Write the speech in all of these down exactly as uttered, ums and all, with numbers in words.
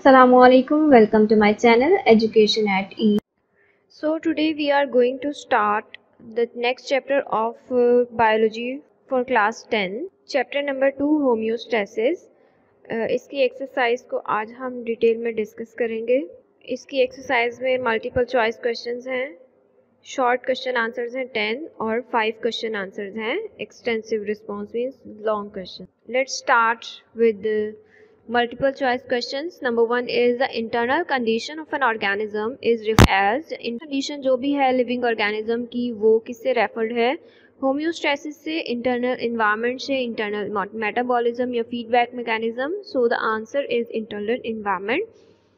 Assalamualaikum. Welcome to my channel Education at Ease. So today we are going to start the next chapter of uh, biology for class ten. Chapter number two homeostasis. uh, इसकी exercise को आज हम detail में discuss करेंगे. इसकी exercise में multiple choice questions हैं, short question answers हैं टेन और फाइव क्वेश्चन आंसर्स हैं. Extensive response means long question. Let's start with multiple choice questions. Number one is the internal condition of an organism is referred as. in condition जो भी है living organism की वो किससे referred है? Homeostasis से, internal environment से, internal metabolism या feedback mechanism. So the answer is internal environment.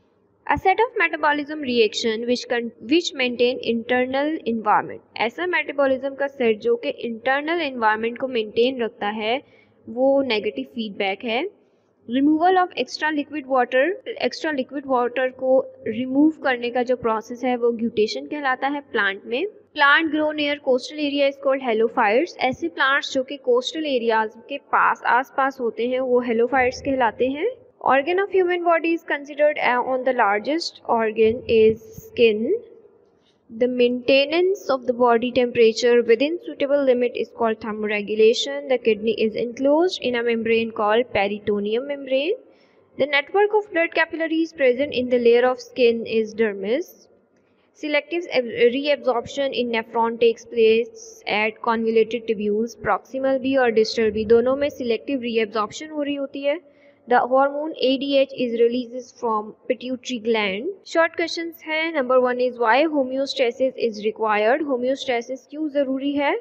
A set of metabolism reaction which con which maintain internal environment. ऐसा मेटाबॉलिज्म का सेट जो कि इंटरनल इन्वायरमेंट को मेंटेन रखता है वो नेगेटिव फीडबैक है. Removal of extra liquid water. Extra liquid water को रिमूव करने का जो प्रोसेस है वो ग्यूटेशन कहलाता है प्लांट में. Plant grow near coastal area is called halophytes. ऐसे प्लांट्स जो कि कोस्टल एरियाज के पास आसपास होते हैं वो हेलोफाइट्स कहलाते हैं. Organ of human body is considered on the largest organ is skin. The maintenance of the body temperature within suitable limit is called thermoregulation. The kidney is enclosed in a membrane called peritoneum membrane. The network of blood capillaries present in the layer of skin is dermis. Selective reabsorption in nephron takes place at convoluted tubules, proximal भी और distal भी, दोनों में selective reabsorption हो रही होती है. The hormone A D H is releases from pituitary gland. Short questions हैं. Number one is why homeostasis is required. Homeostasis क्यों ज़रूरी है?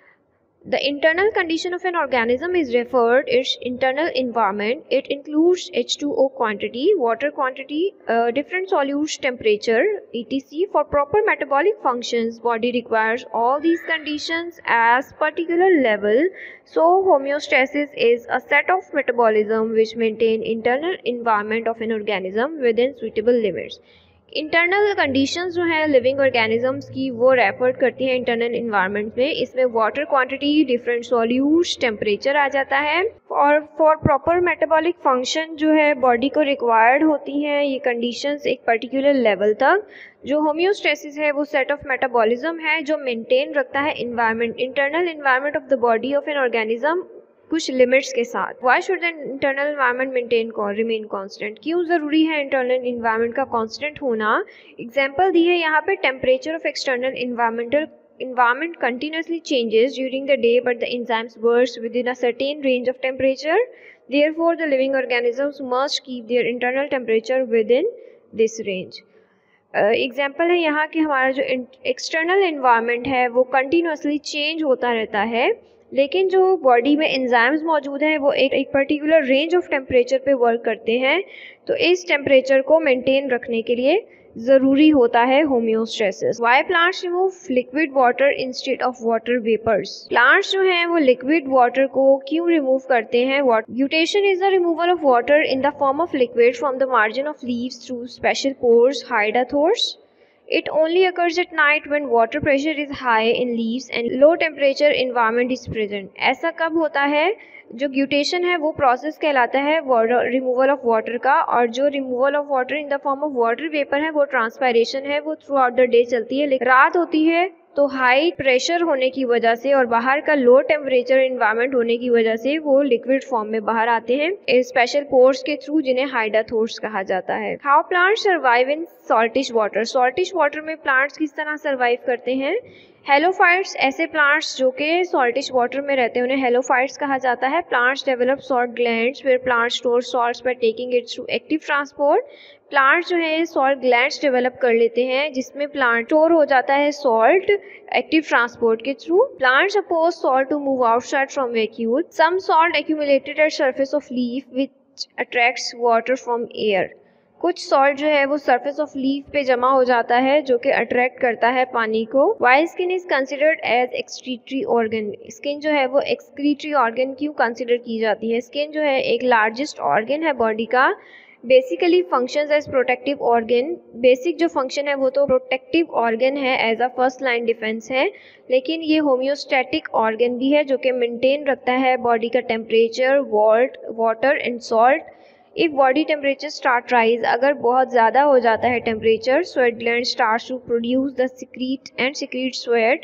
The internal condition of an organism is referred its internal environment. It includes H two O quantity, water quantity, uh, different solutes temperature, et cetera. For proper metabolic functions, body requires all these conditions as particular level. So homeostasis is a set of metabolism which maintain internal environment of an organism within suitable limits. Internal conditions जो हैं living organisms की वो refer करती हैं internal environment में. इसमें water quantity, different solutes, temperature आ जाता है. और फॉर प्रॉपर मेटाबॉलिक फंक्शन जो है बॉडी को रिक्वायर्ड होती हैं ये कंडीशंस एक पर्टिकुलर लेवल तक. जो होम्योस्टेसिस है वो सेट ऑफ मेटाबॉलिज्म है जो मेंटेन रखता है environment, internal environment of the body of an organism कुछ लिमिट्स के साथ. Why should the internal environment maintain remain constant. क्यों ज़रूरी है इंटरनल इन्वायरमेंट का कांस्टेंट होना? एग्जांपल दी है यहाँ पे. Temperature of external environmental environment continuously changes during the day but the enzymes burst within a certain range of temperature. Therefore the living organisms must keep their internal temperature within this range. Example uh, है यहाँ कि हमारा जो external environment है वो continuously change होता रहता है लेकिन जो बॉडी में एंजाइम्स मौजूद हैं वो एक एक पर्टिकुलर रेंज ऑफ टेम्परेचर पे वर्क करते हैं. तो इस टेम्परेचर को मेंटेन रखने के लिए ज़रूरी होता है homeostasis. Why plants remove liquid water instead of water vapours. Plants जो हैं वो लिक्विड वाटर को क्यों रिमूव करते हैं? Guttation is the removal of water in the form of liquid from the margin of leaves through special pores hydathodes. It only occurs at night when water pressure is high in leaves and low temperature environment is present. ऐसा कब होता है? जो guttation है वो process कहलाता है removal of water का, और जो removal of water in the form of water vapour है वो ट्रांसपायरेशन है, वो थ्रू आउट द डे चलती है. लेकिन रात होती है तो हाई प्रेशर होने की वजह से और बाहर का लो टेम्परेचर इन्वायरमेंट होने की वजह से वो लिक्विड फॉर्म में बाहर आते हैं स्पेशल पोर्स के थ्रू जिन्हें हाइडाथोर्स कहा जाता है. How plants survive in saltish water. Saltish water में प्लांट्स किस तरह सर्वाइव करते हैं? हेलोफाइट्स. ऐसे प्लांट्स जो कि सॉल्टिश वाटर में रहते हैं उन्हें हेलोफाइट्स कहा जाता है. Plants develop salt glands where plants store salts by taking it through active transport. Plants जो है सॉल्ट ग्लैंड्स डेवलप कर लेते हैं जिसमें प्लांट स्टोर हो जाता है सॉल्ट एक्टिव ट्रांसपोर्ट के through. Plants suppose salt to move outside from vacuole. Some salt accumulated at surface of leaf which attracts water from air. कुछ सॉल्ट जो है वो सरफेस ऑफ लीफ पे जमा हो जाता है जो कि अट्रैक्ट करता है पानी को. Why skin is considered as excretory organ. Skin जो है वो एक्सक्रीटरी ऑर्गन क्यों कंसिडर की जाती है? स्किन जो है एक लार्जेस्ट ऑर्गन है बॉडी का. Basically functions as protective organ. Basic जो फंक्शन है वो तो प्रोटेक्टिव ऑर्गन है, as a first line defence है, लेकिन ये होम्योस्टैटिक ऑर्गन भी है जो कि मेंटेन रखता है बॉडी का temperature, volt water and salt if body temperature start rise, अगर बहुत ज़्यादा हो जाता है temperature, sweat gland start to produce the secrete and secrete sweat,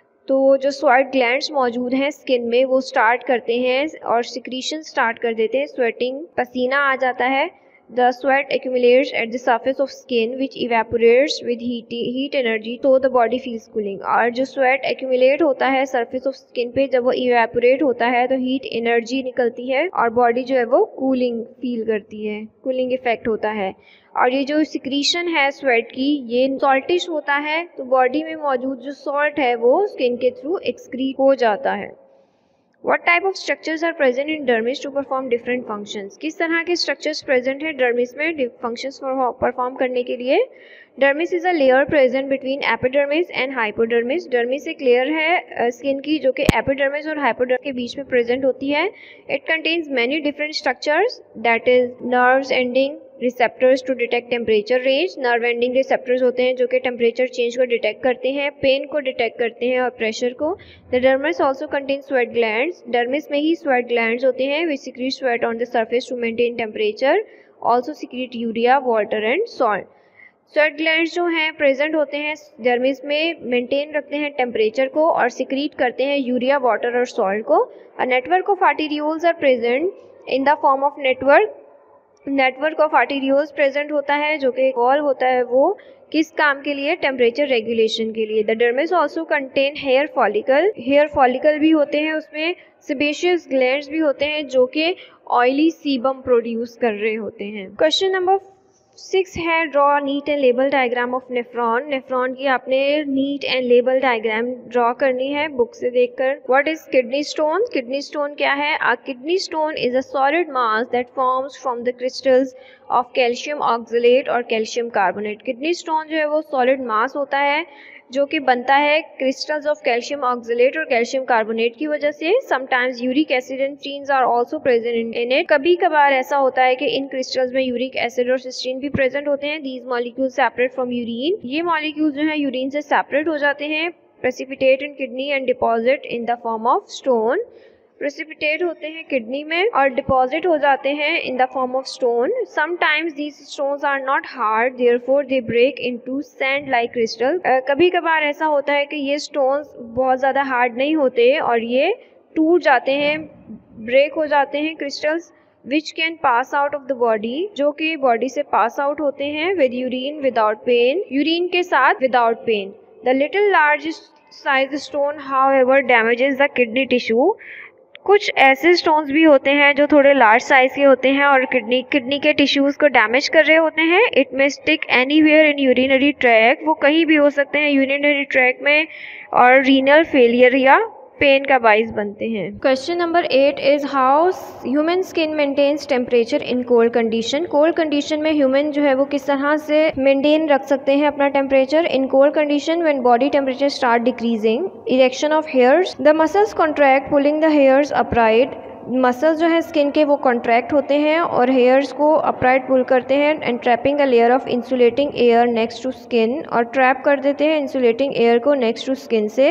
तो जो स्वेट ग्लैंड्स मौजूद हैं स्किन में वो स्टार्ट करते हैं और सिक्रीशन स्टार्ट कर देते हैं, स्वेटिंग, पसीना आ जाता है। The sweat accumulates at the surface of skin which evaporates with heat heat energy, तो the body feels cooling। और जो sweat accumulate होता है surface of skin पे, जब वो evaporate होता है तो heat energy निकलती है और body जो है वो cooling feel करती है, cooling effect होता है। और ये जो secretion है sweat की, ये saltish होता है, तो body में मौजूद जो salt है वो skin के through excrete हो जाता है। What type of structures are present in dermis to perform different functions? किस तरह के structures present हैं dermis में functions perform करने के लिए? Dermis is a layer present between epidermis and hypodermis. Dermis एक layer है skin की जो कि epidermis और hypodermis के बीच में present होती है। It contains many different structures, that is nerves ending receptors to detect temperature range. Nerve ending receptors होते हैं जो कि टेम्परेचर चेंज को डिटेक्ट करते हैं, पेन को डिटेक्ट करते हैं और प्रेशर को। The dermis also contain sweat glands, dermis में ही स्वेट ग्लैंड्स होते हैं which secrete sweat on the surface to maintain temperature, also secrete urea, water and salt. Sweat glands जो हैं प्रेजेंट होते हैं डर्मिस में, मेंटेन रखते हैं टेम्परेचर को और सिक्रीट करते हैं यूरिया, वाटर और सॉल्ट को। A network of arterioles are present in the form of network network of arterioles present होता है जो कि वॉल होता है, वो किस काम के लिए? टेम्परेचर रेगुलेशन के लिए। The dermis also contain hair follicle, hair follicle भी होते हैं उसमें, सेबेशियस ग्लैंड्स भी होते हैं जो कि ऑयली सीबम प्रोड्यूस कर रहे होते हैं। क्वेश्चन नंबर सिक्स है draw neat and label diagram of nephron. Nephron की आपने neat and label diagram draw करनी है बुक से देखकर। What is kidney stone? Kidney stone क्या है? A kidney stone is a solid mass that forms from the crystals of calcium oxalate और calcium carbonate. Kidney stone जो है वो सॉलिड मास होता है जो कि बनता है क्रिस्टल्स ऑफ कैल्शियम ऑक्सलेट और कैल्शियम कार्बोनेट की वजह से। Sometimes uric acid and cystine are also present in it. कभी कभार ऐसा होता है कि इन क्रिस्टल्स में यूरिक एसिड और सिस्टीन भी प्रेजेंट होते हैं। These molecules separate from urine, ये मॉलिक्यूल्स जो है यूरिन से सेपरेट हो जाते हैं, precipitate in kidney and deposit in the form of stone. Precipitate होते हैं किडनी में और डिपॉजिट हो जाते हैं in the form of stone. Sometimes these stones are not hard, therefore they break into sand like crystal. कभी कभार ऐसा होता है कि ये स्टोन्स बहुत ज़्यादा हार्ड नहीं होते और ये टूट जाते हैं, ब्रेक हो जाते हैं crystals, which can pass out of the body, जो कि बॉडी से पास आउट होते हैं with urine without pain, urine के साथ without pain. The little large size stone however damages the kidney tissue. कुछ ऐसे स्टोन्स भी होते हैं जो थोड़े लार्ज साइज के होते हैं और किडनी किडनी के टिश्यूज को डैमेज कर रहे होते हैं। It may stick anywhere in urinary tract, वो कहीं भी हो सकते हैं यूरिनरी ट्रैक में, और रीनल फेलियर या पेन का बाइस बनते हैं। Question number eight is how human skin maintains temperature in cold condition. Cold condition में ह्यूमन जो है वो किस तरह से मेंटेन रख सकते हैं अपना temperature? In cold condition when body temperature start decreasing, erection of hairs, the muscles contract pulling the hairs upright. Muscles जो है स्किन के वो कॉन्ट्रैक्ट होते हैं और हेयर्स को अपराइट पुल करते हैं, and trapping a layer of insulating air next to skin, और ट्रैप कर देते हैं इंसुलेटिंग एयर को नेक्स्ट टू स्किन से।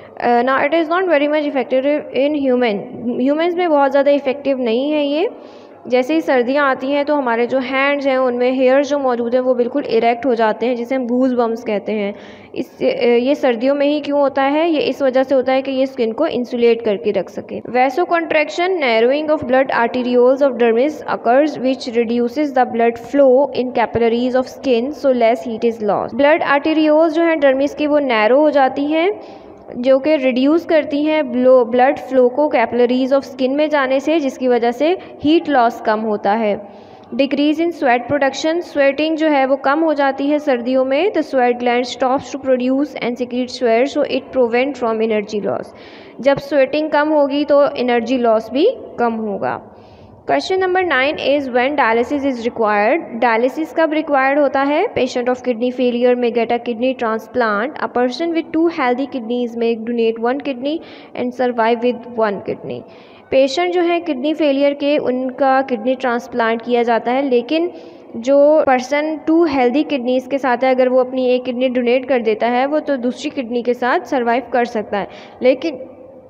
ना it is not very much effective in human, humans में बहुत ज़्यादा इफेक्टिव नहीं है ये। जैसे ही सर्दियाँ आती हैं तो हमारे जो हैंड्स हैं उनमें हेयर्स जो मौजूद हैं वो बिल्कुल इरेक्ट हो जाते हैं, जिसे हम गूज बम्स कहते हैं। इस ये सर्दियों में ही क्यों होता है? ये इस वजह से होता है कि ये स्किन को इंसुलेट करके रख सके। वैसो कॉन्ट्रैक्शन, narrowing of blood arterioles of dermis occurs which reduces the blood flow in capillaries of skin so less heat is lost. Blood arterioles जो हैं डर्मिस की वो नैरो हो जाती हैं, जो कि रिड्यूस करती हैं ब्लड फ्लो को कैपिलरीज ऑफ स्किन में जाने से, जिसकी वजह से हीट लॉस कम होता है। Decrease in sweat production, sweating जो है वो कम हो जाती है सर्दियों में, तो sweat gland stops to produce and secrete sweat so it prevent from energy loss. जब स्वेटिंग कम होगी तो एनर्जी लॉस भी कम होगा। Question number nine is when dialysis is required. Dialysis कब रिक्वायर्ड होता है? Patient of kidney failure may get a kidney transplant. A person with two healthy kidneys may donate one kidney and survive with one kidney. Patient जो है kidney failure के, उनका kidney transplant किया जाता है, लेकिन जो पर्सन टू हेल्दी किडनीज के साथ है, अगर वो अपनी एक किडनी डोनेट कर देता है वो तो दूसरी किडनी के साथ सर्वाइव कर सकता है, लेकिन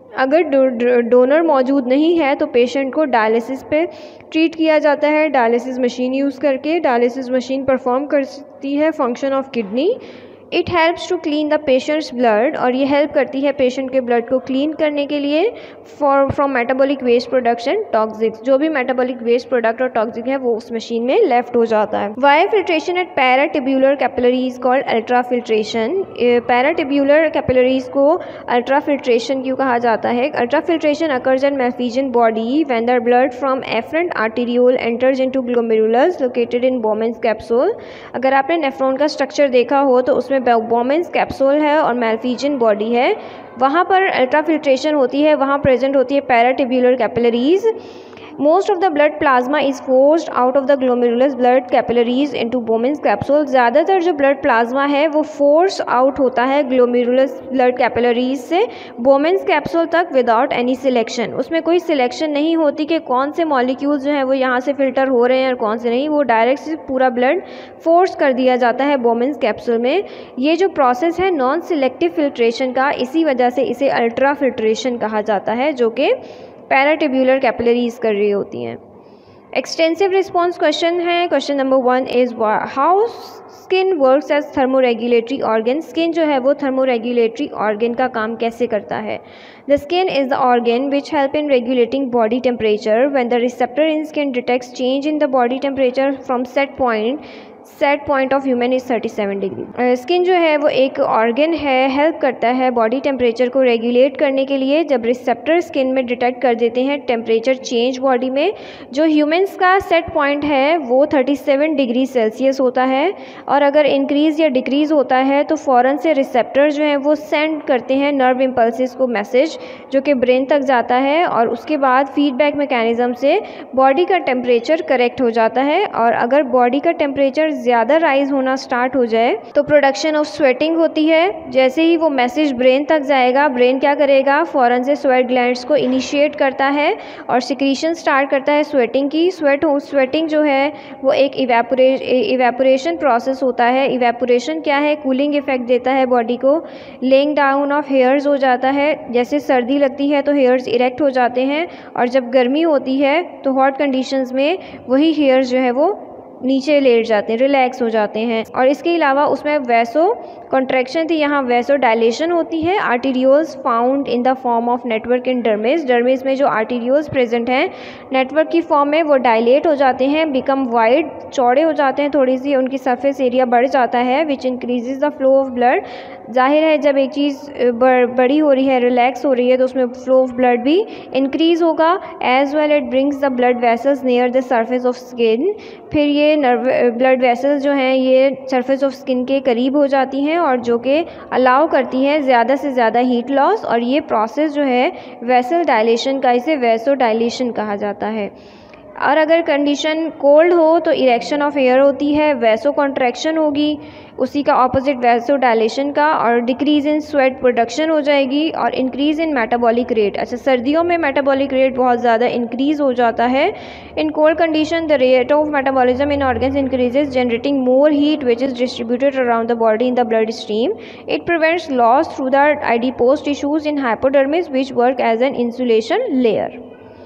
अगर डोनर मौजूद नहीं है तो पेशेंट को डायलिसिस पे ट्रीट किया जाता है डायलिसिस मशीन यूज़ करके। डायलिसिस मशीन परफॉर्म करती है function of kidney. It helps to clean the patient's blood, और ये हेल्प करती है पेशेंट के ब्लड को क्लीन करने के लिए for from metabolic waste production toxics. जो भी मेटाबॉलिक वेस्ट प्रोडक्ट और टॉक्सिक है वो उस मशीन में लेफ्ट हो जाता है। Why are filtration at peritubular capillaries called ultra filtration. Peritubular capillaries को अल्ट्रा फिल्ट्रेशन क्यों कहा जाता है? Ultra filtration occurs in Malpighian body when the blood from afferent arteriole enters into glomerulus located in Bowman's capsule. अगर आपने nephron का structure देखा हो तो उसमें बोमेन्स कैप्सूल है और मैल्फिजियन बॉडी है, वहाँ पर अल्ट्रा फिल्ट्रेशन होती है, वहाँ प्रेजेंट होती है peritubular capillaries. Most of the blood plasma is forced out of the glomerulus blood capillaries into Bowman's capsule. ज़्यादातर जो ब्लड प्लाज्मा है वो फोर्स आउट होता है ग्लोमेरुलस ब्लड कैपिलरीज से बोमेन्स कैप्सूल तक विदाउट एनी सिलेक्शन। उसमें कोई सिलेक्शन नहीं होती कि कौन से मॉलिक्यूल्स जो हैं वो यहाँ से फिल्टर हो रहे हैं और कौन से नहीं, वो डायरेक्ट से पूरा ब्लड फोर्स कर दिया जाता है बोमेन्स कैप्सूल में। ये जो प्रोसेस है नॉन सिलेक्टिव फिल्ट्रेशन का, इसी वजह से इसे अल्ट्रा फिल्ट्रेशन कहा जाता है, जो कि पैराटिब्यूलर कैपिलरीज कर रही होती हैं। एक्सटेंसिव रिस्पॉन्स क्वेश्चन है। Question number one is how skin works as thermoregulatory organ. Skin जो है वो थर्मोरेगुलेटरी ऑर्गन का काम कैसे करता है? The skin is the organ which help in regulating body temperature when the receptor in skin detects change in the body temperature from set point set point of human is thirty seven degree. Skin जो है वो एक organ है, help करता है body temperature को regulate करने के लिए। जब रिसेप्टर स्किन में डिटेक्ट कर देते हैं टेम्परेचर चेंज बॉडी में, जो ह्यूमंस का सेट पॉइंट है वो थर्टी सेवन डिग्री सेल्सियस होता है, और अगर इंक्रीज़ या डिक्रीज़ होता है तो फ़ौरन से रिसेप्टर जो हैं वो सेंड करते हैं नर्व इम्पल्सिस को मैसेज, जो कि ब्रेन तक जाता है, और उसके बाद फीडबैक मैकेनिज़्म से बॉडी का टेम्परेचर करेक्ट हो जाता है। और अगर बॉडी का टेम्परेचर ज़्यादा राइज होना स्टार्ट हो जाए तो प्रोडक्शन ऑफ स्वेटिंग होती है। जैसे ही वो मैसेज ब्रेन तक जाएगा, ब्रेन क्या करेगा, फ़ौरन से स्वेट ग्लैंड्स को इनिशिएट करता है और सिक्रीशन स्टार्ट करता है स्वेटिंग की। स्वेट हो स्वेटिंग जो है वो एक इवेपोरे इवेपोरेशन प्रोसेस होता है। इवेपोरेशन क्या है? कूलिंग इफेक्ट देता है बॉडी को। लेइंग डाउन ऑफ हेयर्स हो जाता है, जैसे सर्दी लगती है तो हेयर्स इरेक्ट हो जाते हैं, और जब गर्मी होती है तो हॉट कंडीशंस में वही हेयर्स जो है वो नीचे लेट जाते हैं, रिलैक्स हो जाते हैं। और इसके अलावा उसमें वैसो कॉन्ट्रैक्शन थी, यहाँ वैसो डायलेशन होती है। Arterioles found in the form of network in dermis. Dermis में जो आर्टीरियोल्स प्रेजेंट हैं नेटवर्क की फॉर्म में वो डायलेट हो जाते हैं, बिकम वाइड, चौड़े हो जाते हैं, थोड़ी सी उनकी सरफेस एरिया बढ़ जाता है, which increases the flow of blood. जाहिर है जब एक चीज़ बड़ी हो रही है, रिलैक्स हो रही है, तो उसमें फ्लो ऑफ ब्लड भी इंक्रीज़ होगा। As well it brings the blood vessels near the surface of skin. फिर ये नर्व ब्लड वेसल्स जो हैं ये सरफेस ऑफ स्किन के करीब हो जाती हैं, और जो कि अलाउ करती हैं ज़्यादा से ज़्यादा हीट लॉस। और ये प्रोसेस जो है वेसल डायलेशन का, इसे वेसो डायलेशन कहा जाता है। और अगर कंडीशन कोल्ड हो तो इरेक्शन ऑफ एयर होती है, वैसो कॉन्ट्रैक्शन होगी, उसी का ऑपोजिट वैसो डायलेशन का, और डिक्रीज़ इन स्वेट प्रोडक्शन हो जाएगी, और इंक्रीज़ इन मेटाबॉलिक रेट। अच्छा, सर्दियों में मेटाबॉलिक रेट बहुत ज़्यादा इंक्रीज़ हो जाता है। In cold condition the rate of metabolism in organs increases, generating more heat which is distributed around the body in the blood stream. It prevents loss through the adipose tissues in hypodermis which work as an insulation layer.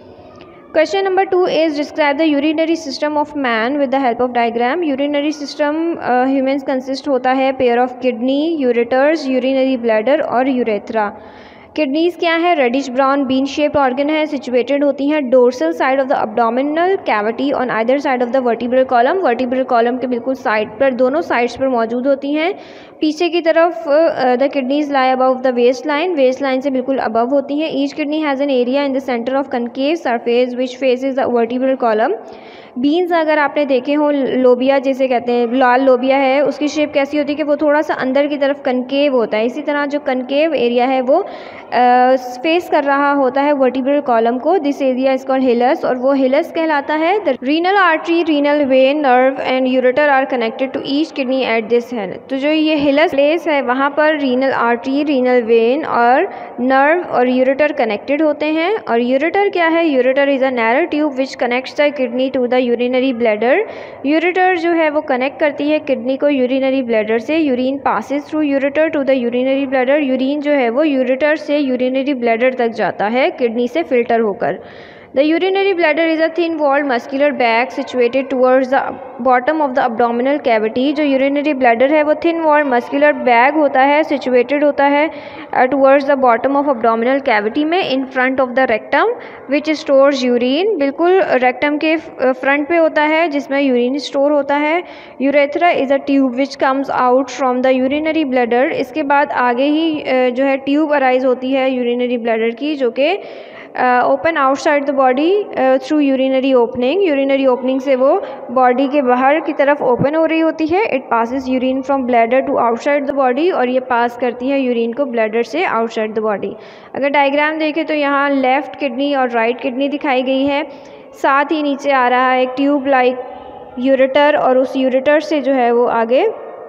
Question number two is describe the urinary system of man with the help of diagram. Urinary system uh, humans consist होता है pair of kidney, ureters, urinary bladder और urethra. Kidneys क्या है? Reddish brown bean shaped organ है, situated होती हैं dorsal side of the abdominal cavity on either side of the vertebral column. Vertebral column के बिल्कुल साइड पर, दोनों साइड्स पर मौजूद होती हैं। पीछे की तरफ the kidneys lie above the waist line, waist line से बिल्कुल अबव होती हैं। Each kidney has an area in the centre of concave surface which faces the vertebral column. Beans अगर आपने देखे हो, लोबिया जिसे कहते हैं, लाल लोबिया है, उसकी शेप कैसी होती है कि वो थोड़ा सा अंदर की तरफ कनकेव होता है। इसी तरह जो कनकेव एरिया है वो फेस कर रहा होता है वर्टिब्रल कॉलम को। This area is called hilus, और वो हिलस कहलाता है। The renal artery, renal vein, nerve and ureter are connected to each kidney at this head. तो जो ये हिलस प्लेस है वहाँ पर रीनल आर्टरी, रीनल वेन और नर्व और यूरेटर कनेक्टेड होते हैं। और यूरेटर क्या है? Ureter is a narrow tube which connects the kidney to the urinary bladder. Ureter जो है वो कनेक्ट करती है किडनी को यूरिनरी ब्लैडर से। Urine passes through ureter to the urinary bladder. Urine जो है वो यूरेटर से यूरिनरी ब्लैडर तक जाता है किडनी से फिल्टर होकर। The urinary bladder is a thin-walled muscular bag situated towards the bottom of the abdominal cavity। जो urinary bladder है वो thin-walled muscular bag होता है, situated होता है towards the bottom of abdominal cavity में, in front of the rectum which stores urine। बिल्कुल rectum के front पे होता है जिसमें urine store होता है। Urethra is a tube which comes out from the urinary bladder। इसके बाद आगे ही जो है tube arise होती है urinary bladder की, जो कि open outside the body through urinary opening. Urinary opening से वो बॉडी के बाहर की तरफ ओपन हो रही होती है। It passes urine from bladder to outside the body, और ये पास करती है यूरिन को ब्लैडर से आउटसाइड द बॉडी। अगर डायग्राम देखें तो यहाँ लेफ़्ट किडनी और राइट किडनी दिखाई गई है, साथ ही नीचे आ रहा है एक ट्यूब लाइक यूरेटर, और उस यूरेटर से जो है वो आगे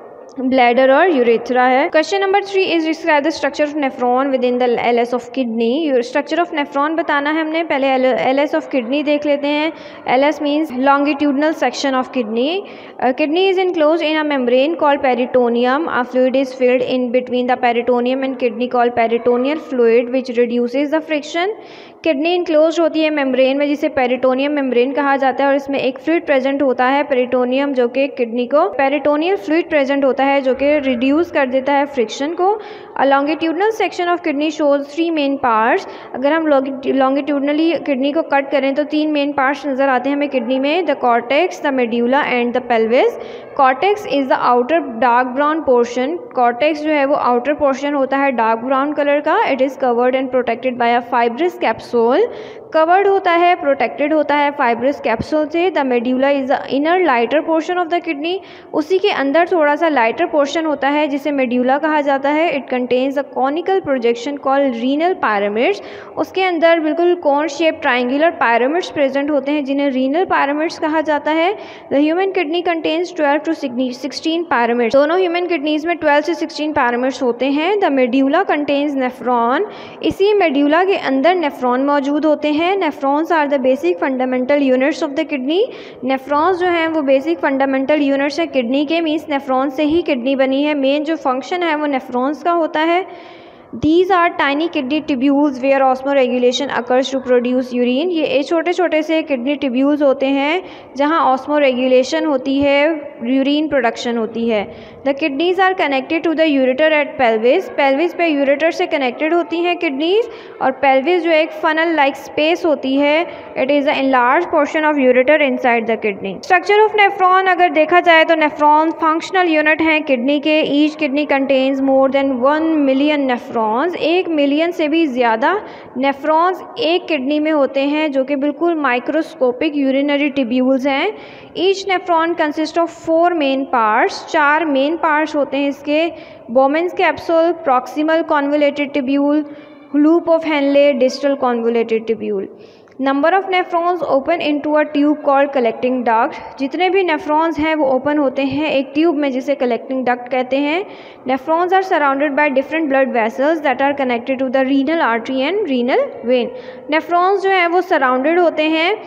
ब्लैडर और यूरेथ्रा है। Question number three is describe the structure of nephron within the L S of kidney. Structure of nephron बताना है हमने, पहले एल एस ऑफ किडनी देख लेते हैं। L S means longitudinal section of kidney. Kidney is enclose in a membrane called peritoneum. A fluid is filled in between the peritoneum and kidney called peritoneal fluid which reduces the friction. Kidney enclose होती है membrane में जिसे peritoneum membrane कहा जाता है, और इसमें एक फ्लूइड प्रेजेंट होता है पेरिटोनियम, जो कि किडनी को पेरिटोनियल फ्लूइड प्रेजेंट होता है जो कि रिड्यूस कर देता है फ्रिक्शन को। A longitudinal section of kidney shows three main parts. अगर हम लॉन्गिट्यूडनली किडनी को कट करें तो तीन मेन पार्ट्स नज़र आते हैं हमें किडनी में, the cortex, the medulla and the pelvis. Cortex is the outer dark brown portion. Cortex जो है वो आउटर पोर्शन होता है डार्क ब्राउन कलर का। It is covered and protected by a fibrous capsule. Covered होता है, protected होता है फाइब्रस कैप्सूल से। The medulla is the inner lighter portion of the kidney. उसी के अंदर थोड़ा सा लाइटर पोर्शन होता है जिसे मेड्यूला कहा जाता है। It contains a conical projection called renal pyramids. उसके अंदर बिल्कुल cone shape triangular pyramids present होते हैं जिन्हें रीनल पायरामिड्स कहा जाता है। The human kidney contains twelve to sixteen pyramids. दोनों ह्यूमन किडनीज में ट्वेल्व से सिक्सटीन पायरामिड्स होते हैं। The medulla contains nephron. इसी मेड्यूला के अंदर नेफ्रॉन मौजूद होते हैं। Nephrons are the basic fundamental units of the kidney. Nephrons जो हैं वो बेसिक फंडामेंटल यूनिट्स है किडनी के, मीन्स नेफ्रॉन से ही किडनी बनी है। मेन जो फंक्शन है वो नेफ्रॉन्स का होता है। These are tiny kidney tubules where osmoregulation occurs to produce urine। ये छोटे छोटे से किडनी ट्यूब्यूल्स होते हैं जहाँ ऑस्मोरेगुलेशन होती है, यूरिन प्रोडक्शन होती है। The kidneys are connected to the ureter at pelvis. Pelvis पे यूरेटर से कनेक्टेड होती हैं किडनीज, और पेल्विस जो एक फनल लाइक स्पेस होती है, it is a large portion of ureter inside the kidney. Structure of nephron अगर देखा जाए तो नेफ्रॉन फंक्शनल यूनिट हैं किडनी के। Each kidney contains more than one million nephron. एक मिलियन से भी ज़्यादा नेफ्रॉन्स एक किडनी में होते हैं जो कि बिल्कुल माइक्रोस्कोपिक यूरिनरी ट्यूब्यूल्स हैं। Each nephron consist of four main parts. चार मेन पार्ट्स होते हैं इसके, Bowman's capsule, proximal convoluted tubule, loop of Henle, distal convoluted tubule. Number of nephrons open into a tube called collecting duct. जितने भी nephrons हैं वो open होते हैं एक ट्यूब में जिसे कलेक्टिंग डक्ट कहते हैं। Nephrons are surrounded by different blood vessels that are connected to the renal artery and renal vein. नेफ्रॉन्स जो हैं वो सराउंडेड होते हैं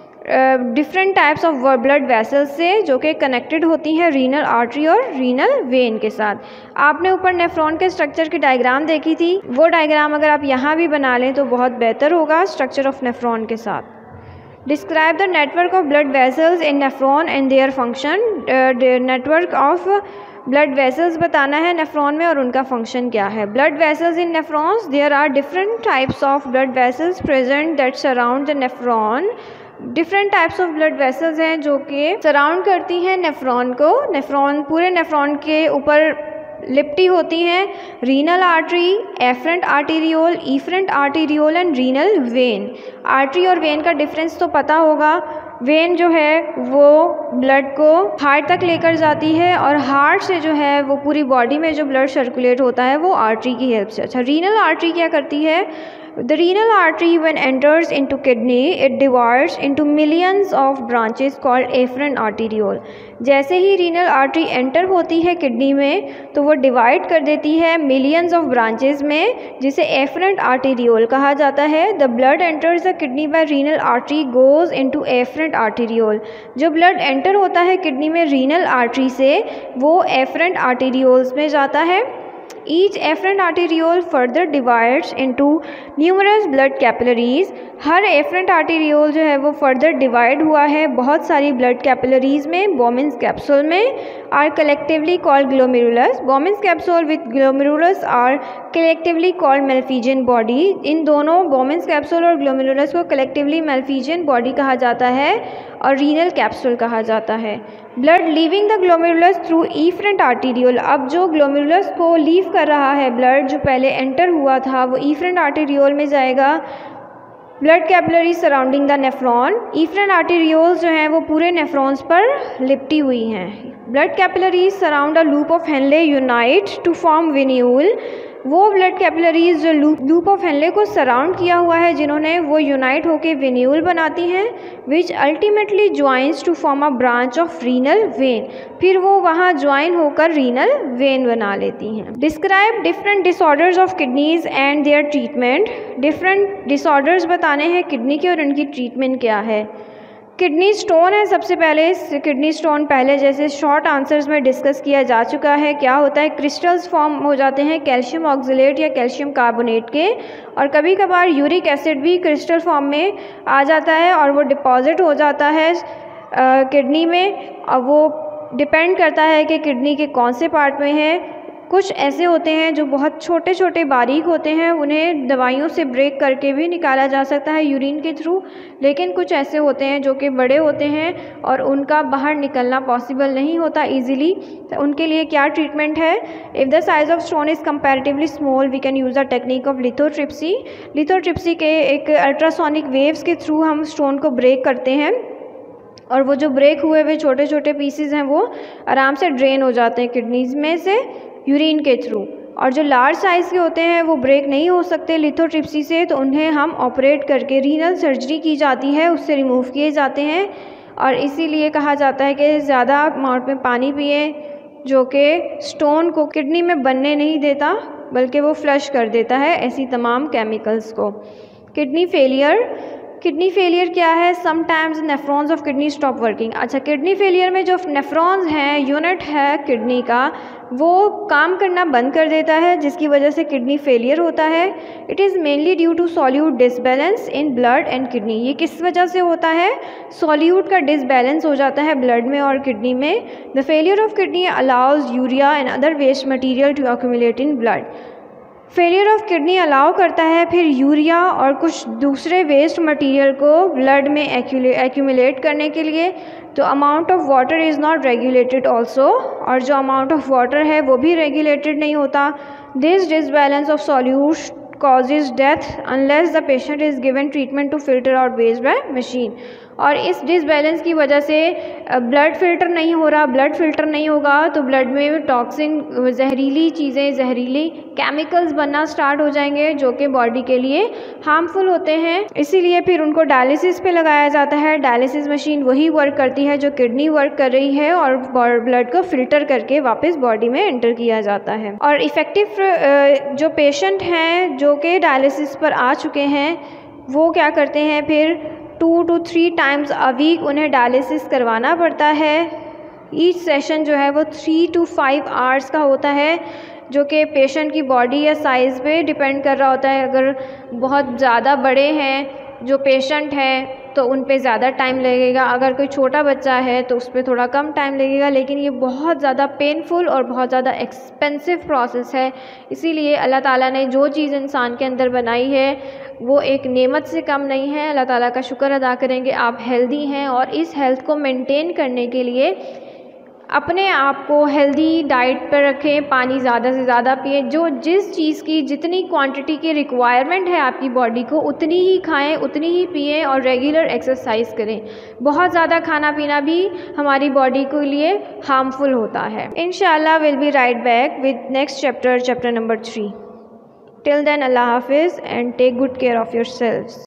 different types of blood vessels से जो कि कनेक्टेड होती हैं रीनल आर्टरी और रीनल वेन के साथ। आपने ऊपर नेफ्रॉन के स्ट्रक्चर की डायग्राम देखी थी, वो डायग्राम अगर आप यहाँ भी बना लें तो बहुत बेहतर होगा स्ट्रक्चर ऑफ नेफ्रॉन के साथ। Describe the network of blood vessels in nephron and their function. Network of blood vessels बताना है नेफ्रॉन में और उनका फंक्शन क्या है। Blood vessels in nephrons, there are different types of blood vessels present that surround the nephron. Different types of blood vessels हैं जो कि सराउंड करती हैं नेफ्रॉन को। नेफ्रॉन पूरे नेफ्रॉन के ऊपर लिपटी होती हैं। Renal artery, afferent arteriole, efferent arteriole and renal vein. Artery और वेन का डिफरेंस तो पता होगा। वेन जो है वो ब्लड को हार्ट तक लेकर जाती है, और हार्ट से जो है वो पूरी बॉडी में जो ब्लड सर्कुलेट होता है वो आर्टरी की हेल्प से। अच्छा, रीनल आर्टरी क्या करती है, The renal artery when enters into kidney, it divides into millions of branches called afferent arteriole. जैसे ही रीनल आर्टरी एंटर होती है किडनी में तो वो डिवाइड कर देती है मिलियंस ऑफ ब्रांचेस में, जिसे एफरेंट आर्टेरियोल कहा जाता है. The blood enters the kidney by renal artery goes into afferent arteriole. जो ब्लड एंटर होता है किडनी में रीनल आर्टरी से वो एफरेंट आर्टेरियोल्स में जाता है. Each afferent arteriole further divides into numerous blood capillaries. हर afferent arteriole जो है वो further divide हुआ है बहुत सारी blood capillaries में. Bowman's capsule में are collectively called glomerulus. Bowman's capsule with glomerulus are collectively called Malpighian body. इन दोनों Bowman's capsule और glomerulus को collectively Malpighian body कहा जाता है और renal capsule कहा जाता है. Blood leaving the glomerulus through efferent arteriole. अब जो ग्लोमेरुलस को लीव कर रहा है ब्लड जो पहले एंटर हुआ था वो इफरेंट आर्टेरियोल में जाएगा. Blood capillary surrounding the nephron. Efferent arterioles जो हैं वो पूरे नेफ्रॉन्स पर लिपटी हुई हैं. Blood capillaries surround a loop of Henle unite to form venule. वो ब्लड कैपिलरीज जो लूप लूप ऑफ हेनले को सराउंड किया हुआ है जिन्होंने वो यूनाइट होकर वेन्यूल बनाती हैं, which ultimately joins to form a branch of renal vein. फिर वो वहाँ ज्वाइन होकर रीनल वेन बना लेती हैं. Describe different disorders of kidneys and their treatment. Different disorders बताने हैं किडनी के और उनकी ट्रीटमेंट क्या है. किडनी स्टोन है सबसे पहले. किडनी स्टोन पहले जैसे शॉर्ट आंसर्स में डिस्कस किया जा चुका है. क्या होता है, क्रिस्टल्स फॉर्म हो जाते हैं कैल्शियम ऑक्सलेट या कैल्शियम कार्बोनेट के, और कभी कभार यूरिक एसिड भी क्रिस्टल फॉर्म में आ जाता है और वो डिपॉजिट हो जाता है किडनी में. और वो डिपेंड करता है कि किडनी के कौन से पार्ट में है. कुछ ऐसे होते हैं जो बहुत छोटे छोटे बारीक होते हैं, उन्हें दवाइयों से ब्रेक करके भी निकाला जा सकता है यूरिन के थ्रू. लेकिन कुछ ऐसे होते हैं जो कि बड़े होते हैं और उनका बाहर निकलना पॉसिबल नहीं होता इजीली. तो उनके लिए क्या ट्रीटमेंट है. If the size of stone is comparatively small we can use the technique of lithotripsy. Lithotripsy के एक अल्ट्रासोनिक वेव्स के थ्रू हम स्टोन को ब्रेक करते हैं और वो जो ब्रेक हुए हुए छोटे छोटे पीसीज हैं वो आराम से ड्रेन हो जाते हैं किडनीज में से यूरिन के थ्रू. और जो लार्ज साइज़ के होते हैं वो ब्रेक नहीं हो सकते लिथोट्रिप्सी से, तो उन्हें हम ऑपरेट करके रीनल सर्जरी की जाती है, उससे रिमूव किए जाते हैं. और इसीलिए कहा जाता है कि ज़्यादा अमाउंट में पानी पिए जो कि स्टोन को किडनी में बनने नहीं देता बल्कि वो फ्लश कर देता है ऐसी तमाम केमिकल्स को. Kidney failure. किडनी फेलियर क्या है. Sometimes nephrons of kidney stop working. अच्छा, किडनी फेलियर में जो नेफ्रॉन्स हैं, यूनिट है किडनी का, वो काम करना बंद कर देता है जिसकी वजह से किडनी फेलियर होता है. It is mainly due to solute disbalance in blood and kidney. ये किस वजह से होता है. सॉल्यूट का डिसबैलेंस हो जाता है ब्लड में और किडनी में. The failure of kidney allows urea and other waste material to accumulate in blood. Failure of kidney allow करता है फिर यूरिया और कुछ दूसरे वेस्ट मटेरियल को ब्लड में एक्यूमुलेट करने के लिए. तो amount of water is not regulated also, और जो अमाउंट ऑफ वाटर है वो भी रेगुलेटेड नहीं होता. This disbalance of solute causes death unless the patient is given treatment to filter out waste by machine. और इस डिसबैलेंस की वजह से ब्लड फ़िल्टर नहीं हो रहा. ब्लड फ़िल्टर नहीं होगा तो ब्लड में टॉक्सिन, जहरीली चीज़ें, जहरीली केमिकल्स बनना स्टार्ट हो जाएंगे जो कि बॉडी के लिए हार्मफुल होते हैं. इसीलिए फिर उनको डायलिसिस पे लगाया जाता है. डायलिसिस मशीन वही वर्क करती है जो किडनी वर्क कर रही है और ब्लड को फिल्टर करके वापस बॉडी में एंटर किया जाता है. और इफ़ेक्टिव जो पेशेंट हैं जो कि डायलिसिस पर आ चुके हैं वो क्या करते हैं, फिर two two three times a week उन्हें डायलिसिस करवाना पड़ता है. ईच सेशन जो है वो थ्री टू फाइव आवर्स का होता है जो कि पेशेंट की बॉडी या साइज़ पे डिपेंड कर रहा होता है. अगर बहुत ज़्यादा बड़े हैं जो पेशेंट हैं तो उन पे ज़्यादा टाइम लगेगा, अगर कोई छोटा बच्चा है तो उस पर थोड़ा कम टाइम लगेगा. लेकिन ये बहुत ज़्यादा पेनफुल और बहुत ज़्यादा एक्सपेंसिव प्रोसेस है. इसीलिए अल्लाह ताला ने जो चीज़ इंसान के अंदर बनाई है वो एक नेमत से कम नहीं है. अल्लाह ताला का शुक्र अदा करेंगे आप हेल्दी हैं, और इस हेल्थ को मेंटेन करने के लिए अपने आप को हेल्दी डाइट पर रखें, पानी ज़्यादा से ज़्यादा पिएं. जो जिस चीज़ की जितनी क्वांटिटी की रिक्वायरमेंट है आपकी बॉडी को उतनी ही खाएं, उतनी ही पिएं और रेगुलर एक्सरसाइज करें. बहुत ज़्यादा खाना पीना भी हमारी बॉडी के लिए हार्मफुल होता है. इंशाल्लाह will be right back with next chapter, chapter number three. Till then, Allah Hafiz and take good care of yourselves.